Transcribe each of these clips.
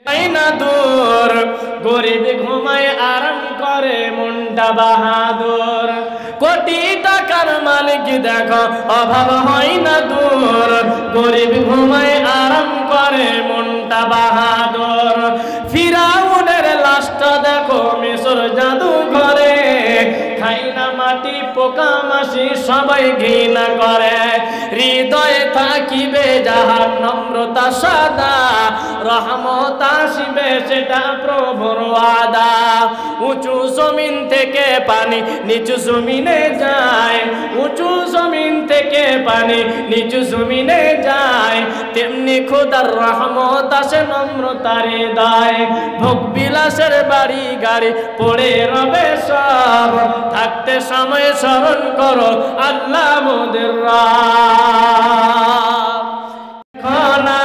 না দূর, গরিব ঘুমায় আরাম করে মনটা বাহাদুর। কোটি টাকার মালিক দেখো অভাব হয় না দূর, গরিব ঘুমায় আরাম করে মনটা বাহাদুর। ফিরাউনের লাশটা দেখো মিশর জাদু করে, খাই না মাটি পোকা মাছি সবাই ঘৃণা করে। হৃদয়ে থাকিবে যাহার নম্রতা সদা, রহমত আসিবে সেটা প্রভুর ওয়াদা। উঁচু জমিন থেকে পানি নিচু জমিনে যায়, উঁচু জমিন থেকে পানি নিচু জমিনে যায়, তেমনি খোদার রহমত আসে নম্রতার হৃদয়। ভোগ বিলাসের বাড়ি গাড়ি পড়ে রবে সব, থাকতে সময় স্মরণ করো আল্লাহ মোদের রব। খানা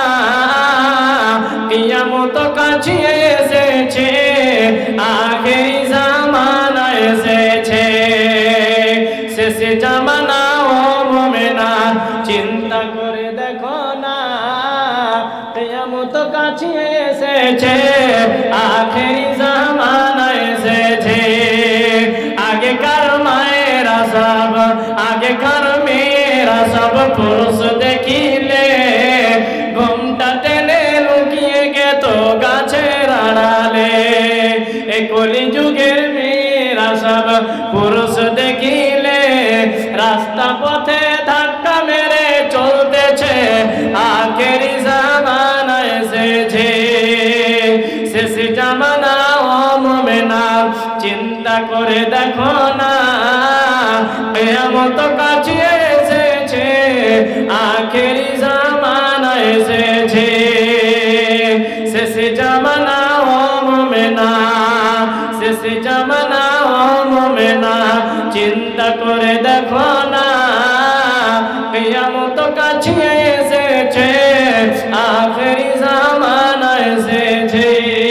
কিয়ামত কাছে এসেছে, আখেরি জামানা এসেছে, শেষে জামানা ও মুমিনা চিন্তা করে দেখো না। কিয়ামত কাছে এসেছে, আখেরি জামানা এসেছে। আগেকার মায়েরা সব, আগেকার মেয়েরা সব পুরুষ দেখিলে ঘুমটা টেনে লুকিয়ে গেত গাছের আড়ালে। এই কলি যুগের মেয়েরা সব পুরুষ দেখিলে রাস্তা পথে ধাক্কা মেরে চলতেছে, আখেরি জামানা এসেছে, শেষ জামানা ও মুমিনা চিন্তা করে দেখো না। কিয়ামত কাছে এসেছে, আখেরি জামানা এসেছে, শেষ জামানা ও মুমিনা, শেষ জামানা ও মুমিনা চিন্তা করে দেখো না। কিয়ামত কাছে এসেছে, আখেরি জামানা এসেছে।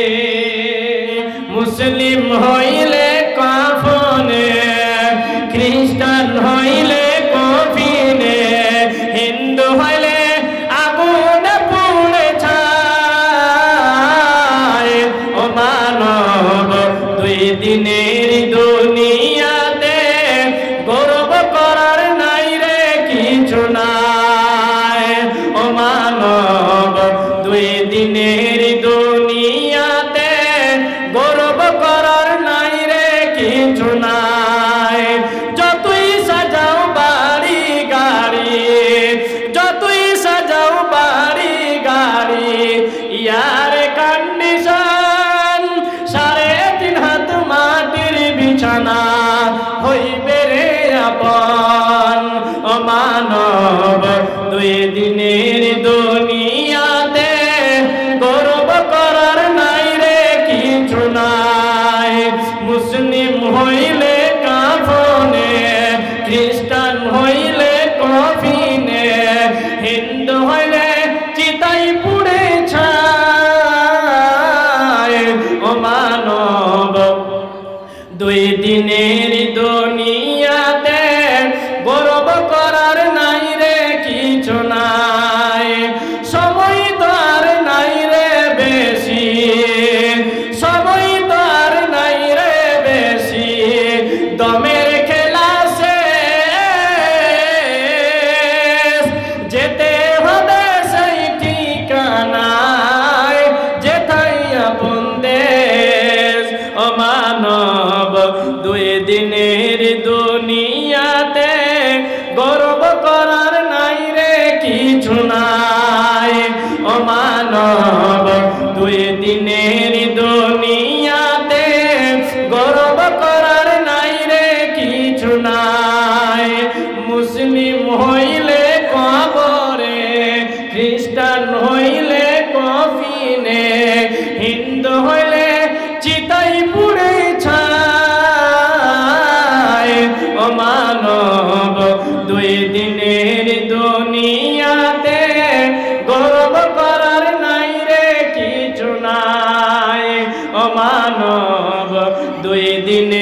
মুসলিম হইলে কাফনে, খ্রিস্টান হইলে কফিনে, হিন্দু হইলে আগুনে পুড়ে ছাই। ও মানব দুই দিনের দুনিয়াতে গর্ব করার নাই রে কিছু নাই। ও মানব দুই দিনের দুনিয়াতে গর্ব করার নাই রে কিছু নাই। যতই সাজাও বাড়ি গাড়ি, যতই সাজাও বাড়ি গাড়ি, ইয়ার কন্ডিশন 3.5 হাত মাটির বিছানা হইবে রে আপন। ও মানব দুই দিনের দুনিয়াতে গর্ব করার নাই রে কিছু নাই। মুসলিম হইলে কাফনে, খ্রিস্টান হইলে কফিনে, হিন্দু হইলে চিতাই পুড়ে ছাই। ও মানব দুই দিনের দুনিয়াতে গর্ব করার নাই রে কিছু নাই। সময় তো আর নাই রে বেশি, সময় তো আর নাই রে বেশি, দমের খেলা শেষ, যেতে হবে সেই ঠিকানায় যেথায় আপন দেশ। ও মানব দুই দিনের দুনিয়াতে গর্ব করার নাই রে কিছু নাই। ও মানব দুই দিনের দুনিয়াতে গর্ব করার নাই রে কিছু নাই। মুসলিম হইলে কবরে, খ্রিস্টান হইলে কফিনে, হিন্দু হইলে চিতাই পুড়ে ছাই। ও মানব দুই দিনের দুনিয়াতে গর্ব করার নাই রে কিছু নাই। ও মানব দুই দিনের